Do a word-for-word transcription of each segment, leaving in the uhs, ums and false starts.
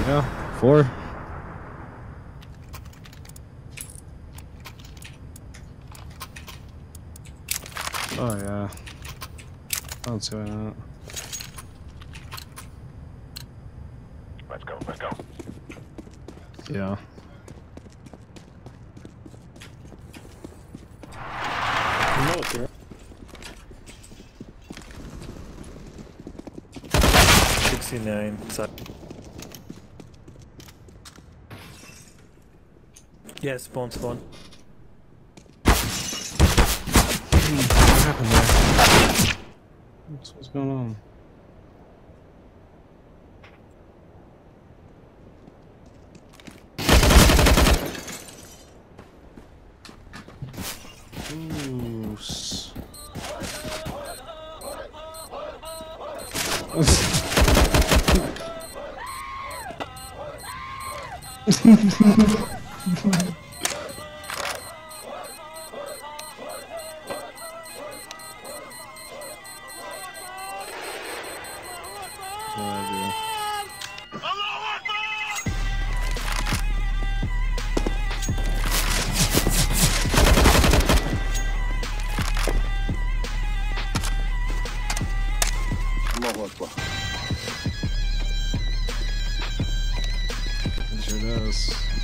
Yeah, four. Oh yeah. I don't see why not. Let's go, let's go. Yeah. sixty-nine. Yes, spawn, spawn. What happened there? What's, what's going on? Ooh. It sure does.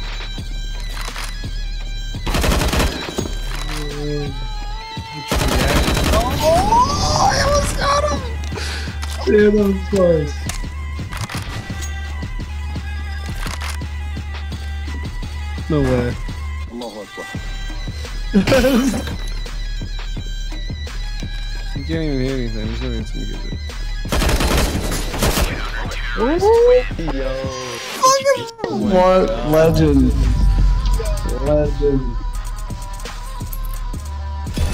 Oh, I almost got him! Damn, that was close. No way. You can't even hear anything. There's nothing to get it. Yo. What? Legend. Legend.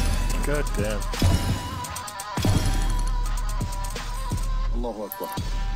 God damn. Allahu Akbar.